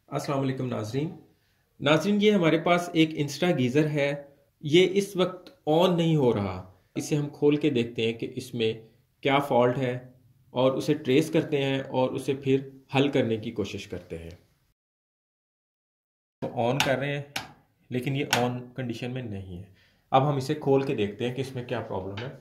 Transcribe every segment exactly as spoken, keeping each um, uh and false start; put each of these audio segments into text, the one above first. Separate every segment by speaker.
Speaker 1: अस्सलाम वालेकुम नाजरीन नाजरीन ये हमारे पास एक इंस्टा गीज़र है। ये इस वक्त ऑन नहीं हो रहा। इसे हम खोल के देखते हैं कि इसमें क्या फॉल्ट है और उसे ट्रेस करते हैं और उसे फिर हल करने की कोशिश करते हैं। तो ऑन कर रहे हैं लेकिन ये ऑन कंडीशन में नहीं है। अब हम इसे खोल के देखते हैं कि इसमें क्या प्रॉब्लम है।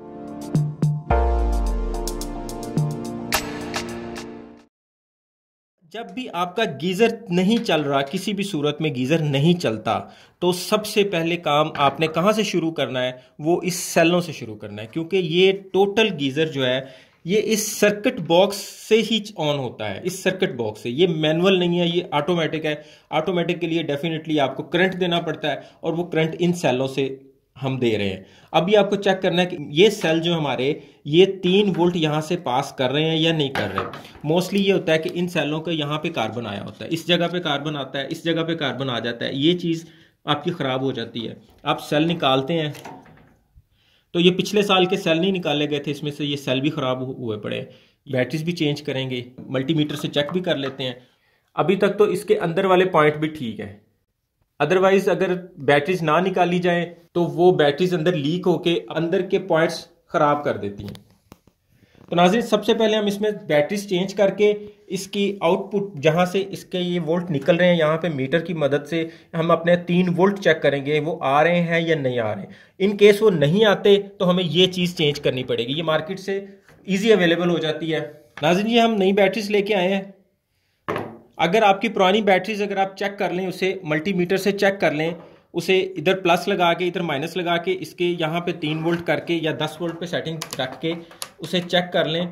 Speaker 1: जब भी आपका गीज़र नहीं चल रहा, किसी भी सूरत में गीज़र नहीं चलता, तो सबसे पहले काम आपने कहाँ से शुरू करना है, वो इस सेलों से शुरू करना है। क्योंकि ये टोटल गीज़र जो है ये इस सर्किट बॉक्स से ही ऑन होता है। इस सर्किट बॉक्स से, ये मैनुअल नहीं है, ये ऑटोमेटिक है। ऑटोमेटिक के लिए डेफिनेटली आपको करंट देना पड़ता है और वो करंट इन सेलों से हम दे रहे हैं। अभी आपको चेक करना है कि ये सेल जो हमारे ये तीन वोल्ट यहाँ से पास कर रहे हैं या नहीं कर रहे। मोस्टली ये होता है कि इन सेलों के यहाँ पे कार्बन आया होता है, इस जगह पे कार्बन आता है, इस जगह पे कार्बन आ जाता है। ये चीज़ आपकी ख़राब हो जाती है। आप सेल निकालते हैं तो ये पिछले साल के सेल नहीं निकाले गए थे, इसमें से ये सेल भी ख़राब हुए पड़े। बैटरीज भी चेंज करेंगे, मल्टीमीटर से चेक भी कर लेते हैं। अभी तक तो इसके अंदर वाले पॉइंट भी ठीक है। अदरवाइज अगर बैटरीज ना निकाली जाए तो वो बैटरीज अंदर लीक होके अंदर के पॉइंट्स खराब कर देती हैं। तो नाज़रीन सबसे पहले हम इसमें बैटरीज चेंज करके इसकी आउटपुट जहां से इसके ये वोल्ट निकल रहे हैं, यहाँ पे मीटर की मदद से हम अपने तीन वोल्ट चेक करेंगे वो आ रहे हैं या नहीं आ रहे। इन केस वो नहीं आते तो हमें ये चीज़ चेंज करनी पड़ेगी। ये मार्केट से ईजी अवेलेबल हो जाती है। नाज़रीन ये हम नई बैटरीज लेके आए हैं। अगर आपकी पुरानी बैटरीज अगर आप चेक कर लें, उसे मल्टीमीटर से चेक कर लें, उसे इधर प्लस लगा के इधर माइनस लगा के इसके यहाँ पे तीन वोल्ट करके या दस वोल्ट पे सेटिंग रख के उसे चेक कर लें,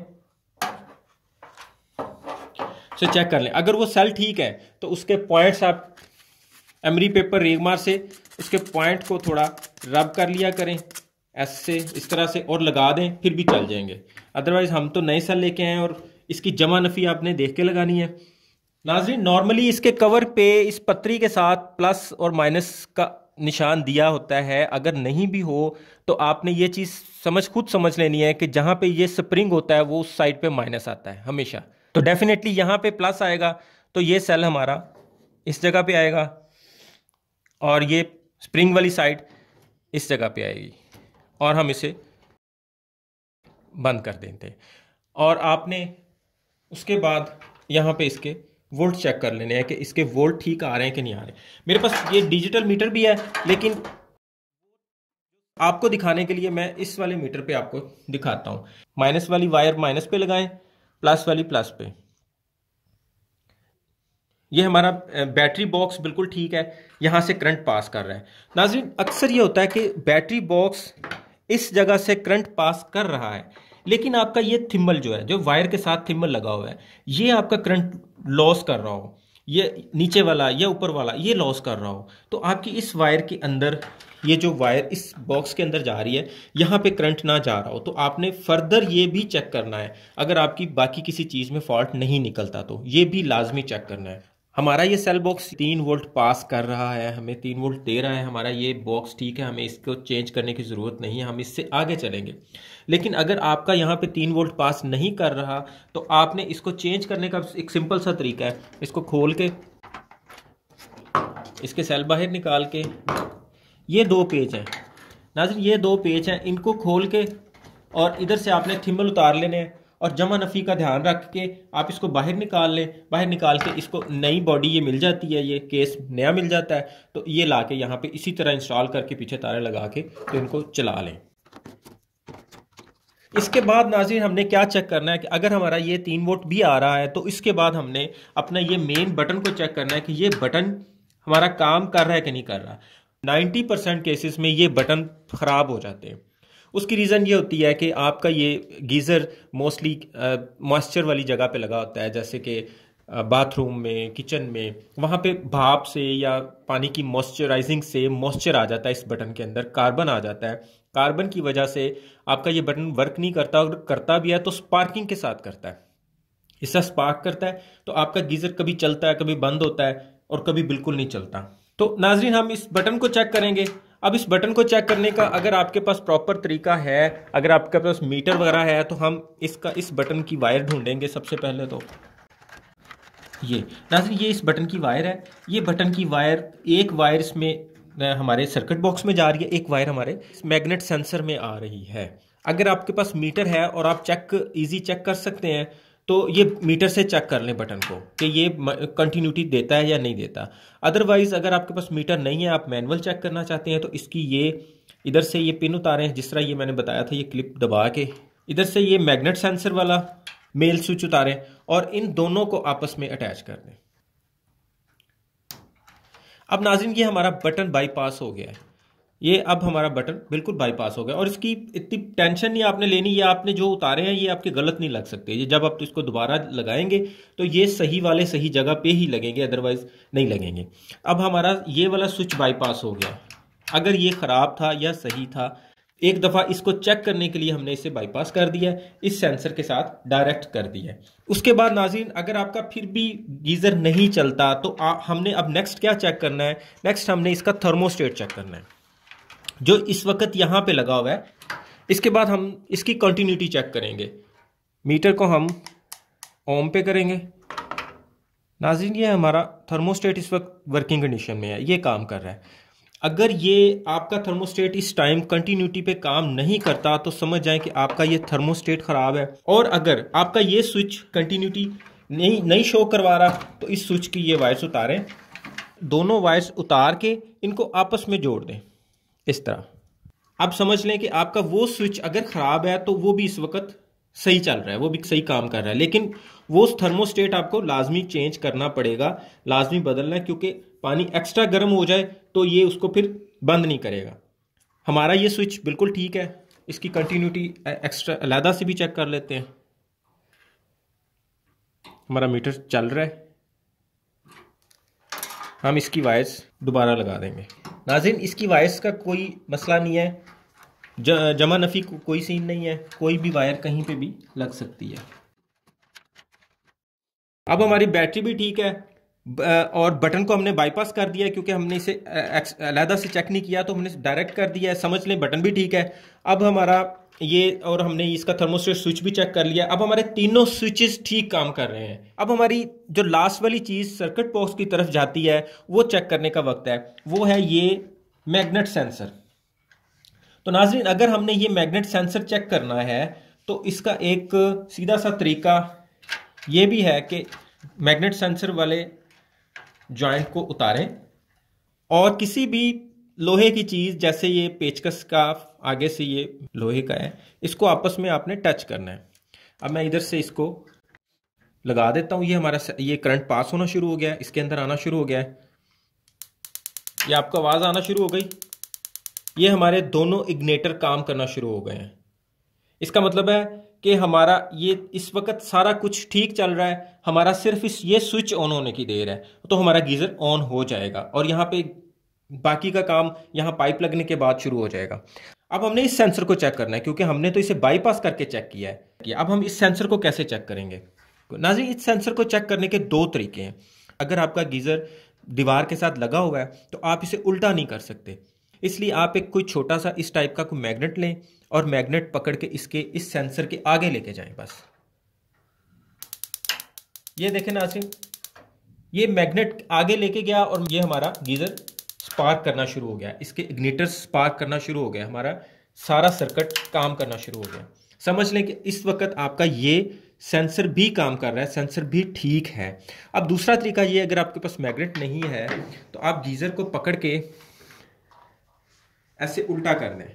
Speaker 1: उसे चेक कर लें। अगर वो सेल ठीक है तो उसके पॉइंट्स आप एमरी पेपर रेगमार से उसके पॉइंट को थोड़ा रब कर लिया करें ऐसे इस तरह से और लगा दें, फिर भी चल जाएंगे। अदरवाइज हम तो नए सेल लेके आए और इसकी जमा नफ़ी आपने देख के लगानी है। नाज़रीन नॉर्मली इसके कवर पे इस पत्री के साथ प्लस और माइनस का निशान दिया होता है। अगर नहीं भी हो तो आपने ये चीज़ समझ खुद समझ लेनी है कि जहाँ पे ये स्प्रिंग होता है वो उस साइड पे माइनस आता है हमेशा। तो डेफिनेटली यहाँ पे प्लस आएगा तो ये सेल हमारा इस जगह पे आएगा और ये स्प्रिंग वाली साइड इस जगह पे आएगी और हम इसे बंद कर देते हैं। और आपने उसके बाद यहाँ पे इसके वोल्ट चेक कर लेने हैं कि इसके वोल्ट ठीक आ रहे हैं कि नहीं आ रहे। मेरे पास ये डिजिटल मीटर भी है लेकिन आपको दिखाने के लिए मैं इस वाले मीटर पे आपको दिखाता हूं। माइनस वाली वायर माइनस पे लगाएं, प्लस वाली प्लस पे। ये हमारा बैटरी बॉक्स बिल्कुल ठीक है, यहां से करंट पास कर रहा है। नाज़रीन अक्सर ये होता है कि बैटरी बॉक्स इस जगह से करंट पास कर रहा है लेकिन आपका ये थिम्बल जो है, जो वायर के साथ थिम्बल लगा हुआ है, ये आपका करंट लॉस कर रहा हो, ये नीचे वाला या ऊपर वाला ये लॉस कर रहा हो, तो आपकी इस वायर के अंदर, ये जो वायर इस बॉक्स के अंदर जा रही है, यहाँ पे करंट ना जा रहा हो, तो आपने फर्दर ये भी चेक करना है। अगर आपकी बाकी किसी चीज़ में फॉल्ट नहीं निकलता तो ये भी लाजमी चेक करना है। हमारा ये सेल बॉक्स तीन वोल्ट पास कर रहा है, हमें तीन वोल्ट दे रहा है, हमारा ये बॉक्स ठीक है, हमें इसको चेंज करने की ज़रूरत नहीं है, हम इससे आगे चलेंगे। लेकिन अगर आपका यहाँ पे तीन वोल्ट पास नहीं कर रहा तो आपने इसको चेंज करने का एक सिंपल सा तरीका है। इसको खोल के इसके सेल बाहर निकाल के, ये दो पेज हैं नाज़रीन, ये दो पेज हैं, इनको खोल के और इधर से आपने थिम्बल उतार लेने हैं और जमा नफ़ी का ध्यान रख के आप इसको बाहर निकाल लें। बाहर निकाल के इसको नई बॉडी ये मिल जाती है, ये केस नया मिल जाता है, तो ये ला के यहाँ पे इसी तरह इंस्टॉल करके पीछे तारे लगा के तो इनको चला लें। इसके बाद नाज़रीन हमने क्या चेक करना है कि अगर हमारा ये तीन वोल्ट भी आ रहा है तो इसके बाद हमने अपना ये मेन बटन को चेक करना है कि ये बटन हमारा काम कर रहा है कि नहीं कर रहा। नाइन्टी परसेंट केसेस में ये बटन ख़राब हो जाते हैं। उसकी रीज़न ये होती है कि आपका ये गीज़र मोस्टली मॉइस्चर वाली जगह पे लगा होता है, जैसे कि बाथरूम में, किचन में, वहाँ पे भाप से या पानी की मॉइस्चराइजिंग से मॉइस्चर आ जाता है इस बटन के अंदर, कार्बन आ जाता है। कार्बन की वजह से आपका ये बटन वर्क नहीं करता, और करता भी है तो स्पार्किंग के साथ करता है। इससे स्पार्क करता है तो आपका गीज़र कभी चलता है, कभी बंद होता है और कभी बिल्कुल नहीं चलता। तो नाज़रीन हम इस बटन को चेक करेंगे। अब इस बटन को चेक करने का अगर आपके पास प्रॉपर तरीका है, अगर आपके पास मीटर वगैरह है, तो हम इसका इस बटन की वायर ढूंढेंगे सबसे पहले। तो ये नाज़रीन ये इस बटन की वायर है, ये बटन की वायर, एक वायर इसमें हमारे सर्किट बॉक्स में जा रही है, एक वायर हमारे मैग्नेट सेंसर में आ रही है। अगर आपके पास मीटर है और आप चेक इजी चेक कर सकते हैं तो ये मीटर से चेक कर लें बटन को कि ये कंटिन्यूटी देता है या नहीं देता। अदरवाइज अगर आपके पास मीटर नहीं है, आप मैनुअल चेक करना चाहते हैं, तो इसकी ये इधर से ये पिन उतारें, जिस तरह ये मैंने बताया था, ये क्लिप दबा के इधर से ये मैग्नेट सेंसर वाला मेल स्विच उतारें और इन दोनों को आपस में अटैच कर दें। अब नाज़रीन ये हमारा बटन बाईपास हो गया है, ये अब हमारा बटन बिल्कुल बाईपास हो गया और इसकी इतनी टेंशन नहीं आपने लेनी, ये आपने जो उतारे हैं ये आपके गलत नहीं लग सकते, ये जब आप तो इसको दोबारा लगाएंगे तो ये सही वाले सही जगह पे ही लगेंगे, अदरवाइज नहीं लगेंगे। अब हमारा ये वाला स्विच बाईपास हो गया। अगर ये ख़राब था या सही था, एक दफ़ा इसको चेक करने के लिए हमने इसे बाईपास कर दिया, इस सेंसर के साथ डायरेक्ट कर दिया। उसके बाद नाज़रीन अगर आपका फिर भी गीज़र नहीं चलता तो आ, हमने अब नेक्स्ट क्या चेक करना है, नेक्स्ट हमने इसका थर्मोस्टेट चेक करना है जो इस वक्त यहाँ पे लगा हुआ है। इसके बाद हम इसकी कंटिन्यूटी चेक करेंगे, मीटर को हम ओम पे करेंगे। नाज़रीन ये हमारा थर्मोस्टेट इस वक्त वर्किंग कंडीशन में है, ये काम कर रहा है। अगर ये आपका थर्मोस्टेट इस टाइम कंटिन्यूटी पे काम नहीं करता तो समझ जाएं कि आपका ये थर्मोस्टेट ख़राब है। और अगर आपका ये स्विच कंटिन्यूटी नहीं नहीं शो करवा रहा तो इस स्विच की ये वायर्स उतारें, दोनों वायर्स उतार के इनको आपस में जोड़ दें इस तरह। आप समझ लें कि आपका वो स्विच अगर ख़राब है तो वो भी इस वक्त सही चल रहा है, वो भी सही काम कर रहा है, लेकिन वो थर्मोस्टेट आपको लाजमी चेंज करना पड़ेगा, लाजमी बदलना है, क्योंकि पानी एक्स्ट्रा गर्म हो जाए तो ये उसको फिर बंद नहीं करेगा। हमारा ये स्विच बिल्कुल ठीक है, इसकी कंटिन्यूटी एक्स्ट्रा अलहदा से भी चेक कर लेते हैं। हमारा मीटर चल रहा है, हम इसकी वायर्स दोबारा लगा देंगे। नाज़रीन इसकी वायर्स का कोई मसला नहीं है, ज, जमा नफ़ी को कोई सीन नहीं है, कोई भी वायर कहीं पे भी लग सकती है। अब हमारी बैटरी भी ठीक है और बटन को हमने बाईपास कर दिया है, क्योंकि हमने इसे अलहदा से चेक नहीं किया तो हमने डायरेक्ट कर दिया है। समझ लें बटन भी ठीक है। अब हमारा ये और हमने इसका थर्मोस्टेट स्विच भी चेक कर लिया। अब हमारे तीनों स्विचेस ठीक काम कर रहे हैं। अब हमारी जो लास्ट वाली चीज़ सर्किट बॉक्स की तरफ जाती है वो चेक करने का वक्त है, वो है ये मैग्नेट सेंसर। तो नाज़रीन अगर हमने ये मैग्नेट सेंसर चेक करना है तो इसका एक सीधा सा तरीका ये भी है कि मैग्नेट सेंसर वाले जॉइंट को उतारें और किसी भी लोहे की चीज़, जैसे ये पेचकस का आगे से ये लोहे का है, इसको आपस में आपने टच करना है। अब मैं इधर से इसको लगा देता हूँ, ये हमारा ये करंट पास होना शुरू हो गया है, इसके अंदर आना शुरू हो गया है, ये आपको आवाज़ आना शुरू हो गई। ये हमारे दोनों इग्नेटर काम करना शुरू हो गए हैं। इसका मतलब है कि हमारा ये इस वक्त सारा कुछ ठीक चल रहा है, हमारा सिर्फ इस ये स्विच ऑन होने की देर है तो हमारा गीज़र ऑन हो जाएगा और यहाँ पे बाकी का काम यहाँ पाइप लगने के बाद शुरू हो जाएगा। अब हमने इस सेंसर को चेक करना है, क्योंकि हमने तो इसे बाईपास करके चेक किया है। अब हम इस सेंसर को कैसे चेक करेंगे? नाज़रीन इस सेंसर को चेक करने के दो तरीके हैं। अगर आपका गीज़र दीवार के साथ लगा हुआ है तो आप इसे उल्टा नहीं कर सकते, इसलिए आप एक कोई छोटा सा इस टाइप का कोई मैग्नेट लें और मैग्नेट पकड़ के इसके इस सेंसर के आगे लेके जाएं। बस ये देखें नाज़रीन, ये मैग्नेट आगे लेके गया और ये हमारा गीज़र स्पार्क करना शुरू हो गया, इसके इग्निटर स्पार्क करना शुरू हो गया, हमारा सारा सर्किट काम करना शुरू हो गया। समझ लें कि इस वक्त आपका ये सेंसर भी काम कर रहा है, सेंसर भी ठीक है। अब दूसरा तरीका ये, अगर आपके पास मैग्नेट नहीं है तो आप गीज़र को पकड़ के ऐसे उल्टा कर दें।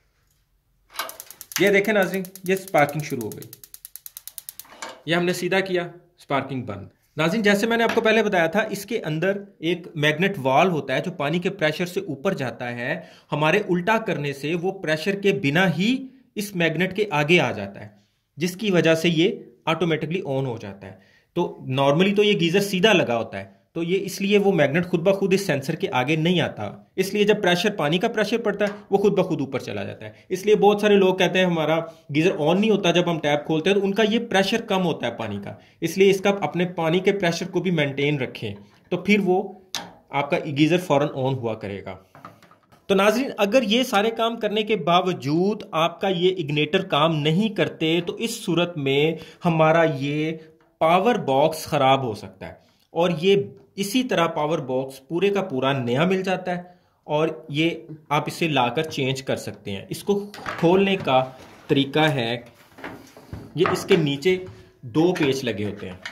Speaker 1: ये देखें नाज़रीन, ये स्पार्किंग शुरू हो गई, ये हमने सीधा किया, स्पार्किंग बंद। नाज़रीन जैसे मैंने आपको पहले बताया था, इसके अंदर एक मैग्नेट वाल्व होता है जो पानी के प्रेशर से ऊपर जाता है। हमारे उल्टा करने से वो प्रेशर के बिना ही इस मैग्नेट के आगे आ जाता है, जिसकी वजह से ये ऑटोमेटिकली ऑन हो जाता है। तो नॉर्मली तो ये गीज़र सीधा लगा होता है, तो ये इसलिए वो मैग्नेट खुद ब खुद इस सेंसर के आगे नहीं आता, इसलिए जब प्रेशर पानी का प्रेशर पड़ता है वो खुद ब खुद ऊपर चला जाता है। इसलिए बहुत सारे लोग कहते हैं हमारा गीज़र ऑन नहीं होता जब हम टैप खोलते हैं, तो उनका ये प्रेशर कम होता है पानी का। इसलिए इसका अपने पानी के प्रेशर को भी मेंटेन रखें तो फिर वो आपका गीज़र फ़ौरन ऑन हुआ करेगा। तो नाज़रीन अगर ये सारे काम करने के बावजूद आपका ये इग्नेटर काम नहीं करते तो इस सूरत में हमारा ये पावर बॉक्स ख़राब हो सकता है। और ये इसी तरह पावर बॉक्स पूरे का पूरा नया मिल जाता है और ये आप इसे लाकर चेंज कर सकते हैं। इसको खोलने का तरीका है, ये इसके नीचे दो पेच लगे होते हैं।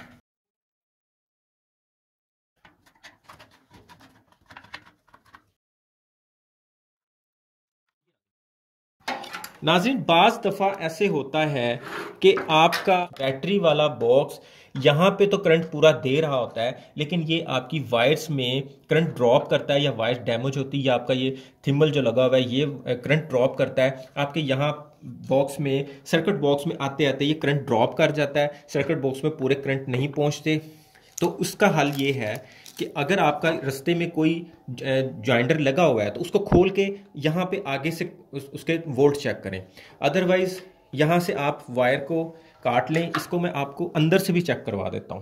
Speaker 1: नाज़रीन, बाज़ दफ़ा ऐसे होता है कि आपका बैटरी वाला बॉक्स यहाँ पे तो करंट पूरा दे रहा होता है, लेकिन ये आपकी वायर्स में करंट ड्रॉप करता है या वायर डैमेज होती है या आपका ये थिम्बल जो लगा हुआ है ये करंट ड्रॉप करता है। आपके यहाँ बॉक्स में, सर्किट बॉक्स में आते आते ये करंट ड्रॉप कर जाता है, सर्किट बॉक्स में पूरे करंट नहीं पहुँचते। तो उसका हल ये है कि अगर आपका रास्ते में कोई जॉइंडर लगा हुआ है तो उसको खोल के यहाँ पे आगे से उस, उसके वोल्ट चेक करें। अदरवाइज यहाँ से आप वायर को काट लें। इसको मैं आपको अंदर से भी चेक करवा देता हूँ।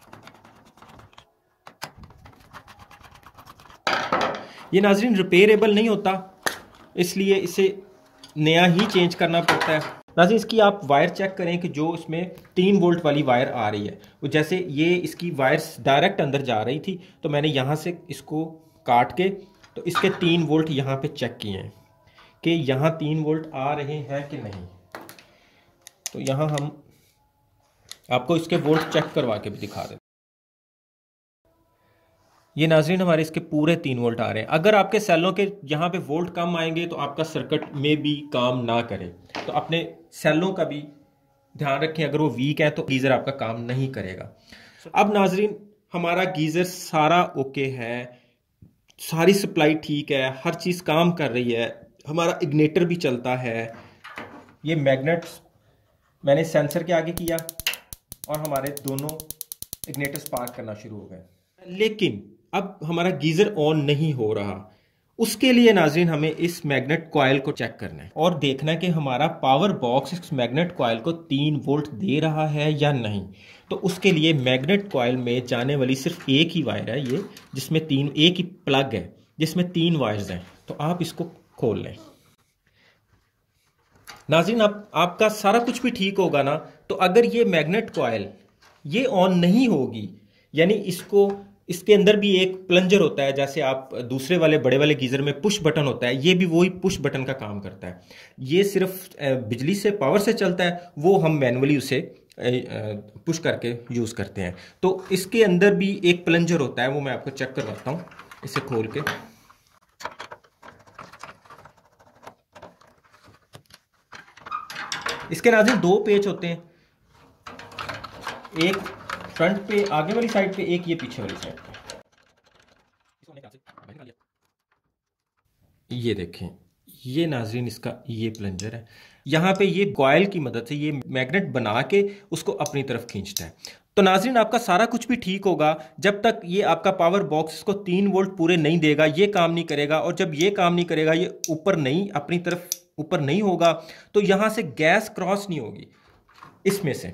Speaker 1: ये नाज़रीन रिपेयरेबल नहीं होता, इसलिए इसे नया ही चेंज करना पड़ता है। नाज़रीन, इसकी आप वायर चेक करें कि जो इसमें तीन वोल्ट वाली वायर आ रही है, वो जैसे ये इसकी वायर्स डायरेक्ट अंदर जा रही थी तो मैंने यहाँ से इसको काट के तो इसके तीन वोल्ट यहाँ पे चेक किए हैं कि यहाँ तीन वोल्ट आ रहे हैं कि नहीं। तो यहाँ हम आपको इसके वोल्ट चेक करवा के भी दिखा दें। ये नाज़रीन हमारे इसके पूरे तीन वोल्ट आ रहे हैं। अगर आपके सेलों के यहाँ पे वोल्ट कम आएंगे तो आपका सर्किट में भी काम ना करे, तो अपने सेलों का भी ध्यान रखें। अगर वो वीक है तो गीज़र आपका काम नहीं करेगा। अब नाज़रीन, हमारा गीज़र सारा ओके है, सारी सप्लाई ठीक है, हर चीज़ काम कर रही है, हमारा इग्नेटर भी चलता है। ये मैग्नेट्स मैंने सेंसर के आगे किया और हमारे दोनों इग्नेटर स्पार्क करना शुरू हो गए, लेकिन अब हमारा गीज़र ऑन नहीं हो रहा। उसके लिए नाज़रीन हमें इस मैग्नेट कॉइल को चेक करना है और देखना है कि हमारा पावर बॉक्स इस मैग्नेट कॉइल को तीन वोल्ट दे रहा है या नहीं। तो उसके लिए मैग्नेट कॉइल में जाने वाली सिर्फ एक ही वायर है, ये जिसमें तीन, एक ही प्लग है जिसमें तीन वायर्स हैं। तो आप इसको खोल लें। नाज़रीन, आप आपका सारा कुछ भी ठीक होगा ना, तो अगर ये मैग्नेट कॉइल ये ऑन नहीं होगी, यानी इसको इसके अंदर भी एक प्लंजर होता है, जैसे आप दूसरे वाले बड़े वाले गीज़र में पुश बटन होता है, ये भी वही पुश बटन का काम करता है। ये सिर्फ बिजली से, पावर से चलता है, वो हम मैनुअली उसे पुश करके यूज़ करते हैं। तो इसके अंदर भी एक प्लंजर होता है, वो मैं आपको चेक करवाता हूँ। इसे खोल के इसके नाज़रीन दो पेच होते हैं, एक फ्रंट पे आगे वाली साइड पे, एक ये पीछे वाली साइड पे। ये देखें, ये नाज़रीन इसका ये प्लंजर है। यहाँ पे ये कॉइल की मदद से ये मैग्नेट बना के उसको अपनी तरफ खींचता है। तो नाज़रीन, आपका सारा कुछ भी ठीक होगा जब तक ये आपका पावर बॉक्स इसको तीन वोल्ट पूरे नहीं देगा, ये काम नहीं करेगा। और जब ये काम नहीं करेगा, ये ऊपर नहीं, अपनी तरफ ऊपर नहीं होगा, तो यहाँ से गैस क्रॉस नहीं होगी इसमें से,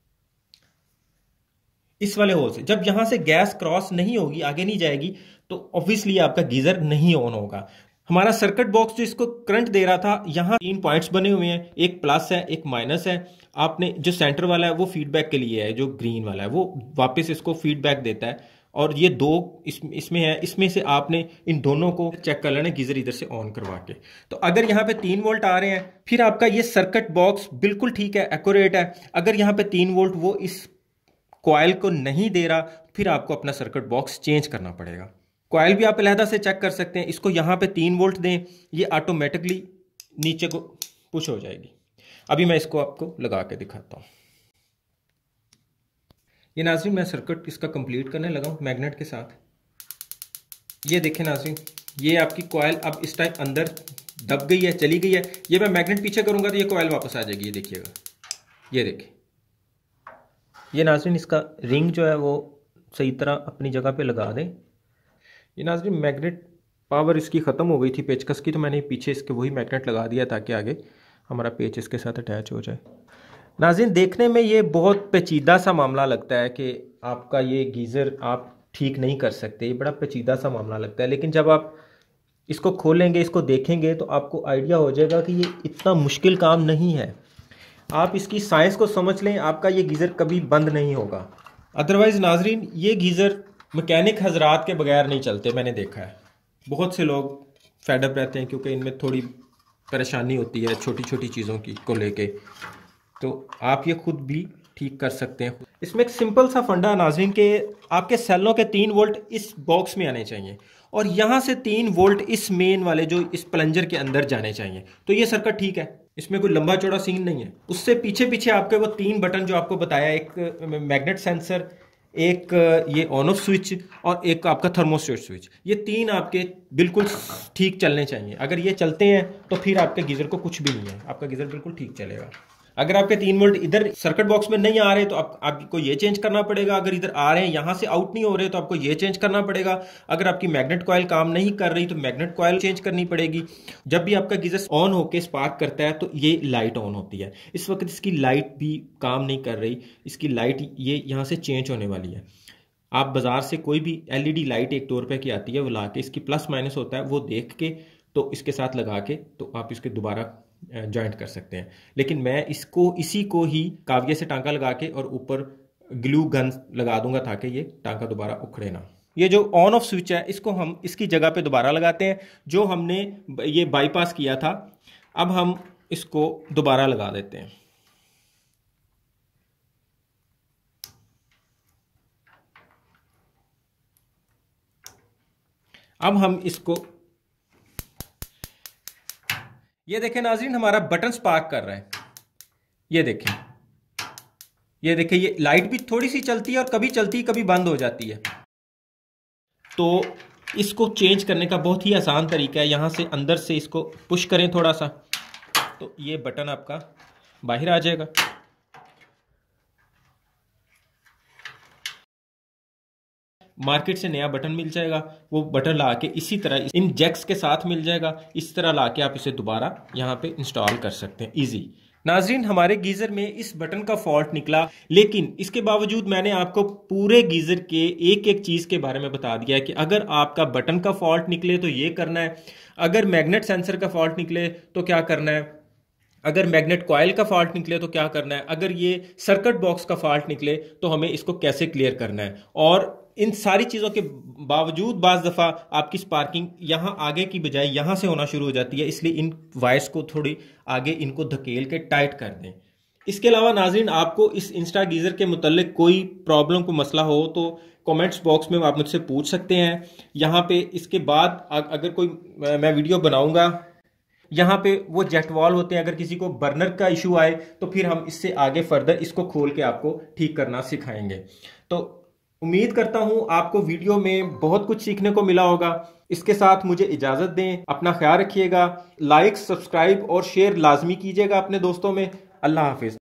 Speaker 1: इस वाले होल से। जब यहां से गैस क्रॉस नहीं होगी, आगे नहीं जाएगी, तो ऑब्वियसली आपका गीजर नहीं ऑन होगा। हमारा सर्किट बॉक्स जो इसको करंट दे रहा था, यहाँ तीन पॉइंट्स बने हुए हैं, एक प्लस है, एक माइनस है। आपने जो सेंटर वाला है वो फीडबैक के लिए है, जो ग्रीन वाला है वो वापस इसको फीडबैक देता है। और ये दो इस, इसमें है, इसमें से आपने इन दोनों को चेक कर लेना गीजर इधर से ऑन करवा के। तो अगर यहाँ पे तीन वोल्ट आ रहे हैं, फिर आपका ये सर्किट बॉक्स बिल्कुल ठीक है, एक्यूरेट है। अगर यहाँ पे तीन वोल्ट वो इस कॉइल को नहीं दे रहा, फिर आपको अपना सर्किट बॉक्स चेंज करना पड़ेगा। कॉइल भी आप अलहदा से चेक कर सकते हैं। इसको यहाँ पे तीन वोल्ट दें, ये ऑटोमेटिकली नीचे को पुश हो जाएगी। अभी मैं इसको आपको लगा के दिखाता हूँ। ये नाज़रीन मैं सर्किट इसका कंप्लीट करने लगा हूँ मैग्नेट के साथ। ये देखें नाज़रीन, ये आपकी कॉइल अब इस टाइम अंदर दब गई है, चली गई है। ये मैं मैग्नेट पीछे करूँगा तो ये कॉइल वापस आ जाएगी। ये देखिएगा, ये देखिए, ये नाज़रीन इसका रिंग जो है वो सही तरह अपनी जगह पे लगा दें। ये नाज़रीन मैग्नेट पावर इसकी ख़त्म हो गई थी पेचकस की, तो मैंने पीछे इसके वही मैग्नेट लगा दिया ताकि आगे हमारा पेच इसके साथ अटैच हो जाए। नाज़रीन देखने में ये बहुत पेचीदा सा मामला लगता है कि आपका ये गीज़र आप ठीक नहीं कर सकते, ये बड़ा पेचीदा सा मामला लगता है। लेकिन जब आप इसको खोलेंगे, इसको देखेंगे, तो आपको आइडिया हो जाएगा कि ये इतना मुश्किल काम नहीं है। आप इसकी साइंस को समझ लें, आपका ये गीज़र कभी बंद नहीं होगा। अदरवाइज़ नाज़रीन ये गीज़र मैकेनिक हजरात के बगैर नहीं चलते, मैंने देखा है। बहुत से लोग फेडअप रहते हैं क्योंकि इनमें थोड़ी परेशानी होती है छोटी छोटी चीज़ों की को लेके, तो आप ये खुद भी ठीक कर सकते हैं। इसमें एक सिंपल सा फंडा नाज़रीन के आपके सेलों के तीन वोल्ट इस बॉक्स में आने चाहिए और यहाँ से तीन वोल्ट इस मेन वाले जो इस प्लंजर के अंदर जाने चाहिए। तो ये सर्किट ठीक है, इसमें कोई लंबा चौड़ा सीन नहीं है। उससे पीछे पीछे आपके वो तीन बटन जो आपको बताया, एक मैग्नेट सेंसर, एक ये ऑन ऑफ स्विच और एक आपका थर्मोस्टेट स्विच, ये तीन आपके बिल्कुल ठीक चलने चाहिए। अगर ये चलते हैं तो फिर आपके गीज़र को कुछ भी नहीं है, आपका गीज़र बिल्कुल ठीक चलेगा। अगर आपके तीन वोल्ट इधर सर्किट बॉक्स में नहीं आ रहे तो आप, आपको ये चेंज करना पड़ेगा। अगर इधर आ रहे हैं, यहाँ से आउट नहीं हो रहे तो आपको ये चेंज करना पड़ेगा। अगर आपकी मैग्नेट कॉइल काम नहीं कर रही तो मैग्नेट कॉइल चेंज करनी पड़ेगी। जब भी आपका गीजर ऑन होके स्पार्क करता है तो ये लाइट ऑन होती है। इस वक्त इसकी लाइट भी काम नहीं कर रही, इसकी लाइट ये यहाँ से चेंज होने वाली है। आप बाजार से कोई भी एलईडी लाइट एक दो रुपए की आती है, वो ला के इसकी प्लस माइनस होता है, वो देख के तो इसके साथ लगा के तो आप इसके दोबारा जॉइंट कर सकते हैं। लेकिन मैं इसको इसी को ही काविये से टांका लगा के और ऊपर ग्लू गन लगा दूंगा ताकि ये टांका दोबारा उखड़े ना। ये जो ऑन ऑफ स्विच है इसको हम इसकी जगह पे दोबारा लगाते हैं, जो हमने ये बाईपास किया था अब हम इसको दोबारा लगा देते हैं। अब हम इसको, ये देखें नाज़रीन, हमारा बटन स्पार्क कर रहा है। ये देखें, ये देखें, ये लाइट भी थोड़ी सी चलती है और कभी चलती है कभी बंद हो जाती है। तो इसको चेंज करने का बहुत ही आसान तरीका है, यहां से अंदर से इसको पुश करें थोड़ा सा तो ये बटन आपका बाहर आ जाएगा। मार्केट से नया बटन मिल जाएगा, वो बटन ला के इसी तरह इन जैक्स के साथ मिल जाएगा, इस तरह ला के आप इसे दोबारा यहाँ पे इंस्टॉल कर सकते हैं इजी। नाजरीन, हमारे गीज़र में इस बटन का फॉल्ट निकला, लेकिन इसके बावजूद मैंने आपको पूरे गीज़र के एक एक चीज़ के बारे में बता दिया है कि अगर आपका बटन का फॉल्ट निकले तो ये करना है, अगर मैग्नेट सेंसर का फॉल्ट निकले तो क्या करना है, अगर मैग्नेट कॉइल का फॉल्ट निकले तो क्या करना है, अगर ये सर्किट बॉक्स का फॉल्ट निकले तो हमें इसको कैसे क्लियर करना है। और इन सारी चीज़ों के बावजूद बाज़ दफ़ा आपकी स्पार्किंग यहाँ आगे की बजाय यहाँ से होना शुरू हो जाती है, इसलिए इन वायर्स को थोड़ी आगे इनको धकेल के टाइट कर दें। इसके अलावा नाज़रीन, आपको इस इंस्टा गीज़र के मुतल्लिक कोई प्रॉब्लम, कोई मसला हो तो कमेंट्स बॉक्स में आप मुझसे पूछ सकते हैं। यहाँ पे इसके बाद अगर कोई मैं वीडियो बनाऊँगा, यहाँ पे वो जेट वॉल होते हैं, अगर किसी को बर्नर का इशू आए तो फिर हम इससे आगे फर्दर इसको खोल के आपको ठीक करना सिखाएंगे। तो उम्मीद करता हूं आपको वीडियो में बहुत कुछ सीखने को मिला होगा। इसके साथ मुझे इजाजत दें, अपना ख्याल रखिएगा, लाइक, सब्सक्राइब और शेयर लाजमी कीजिएगा अपने दोस्तों में। अल्लाह हाफिज।